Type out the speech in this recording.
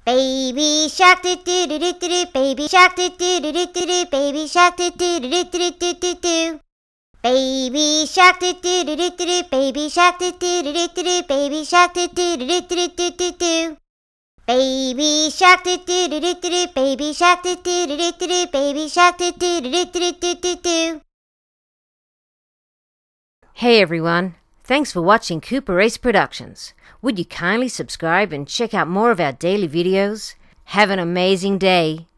Baby shark do do do do do, baby shark do do do do do, baby shark do do do do do do do. Baby shark do do do do do, baby shark do do do do do, baby shark do do do do do do. Baby shark do do do do do, baby shark do do do do do, baby shark do do do do do do. Hey everyone, thanks for watching CooperAce Productions. Would you kindly subscribe and check out more of our daily videos? Have an amazing day.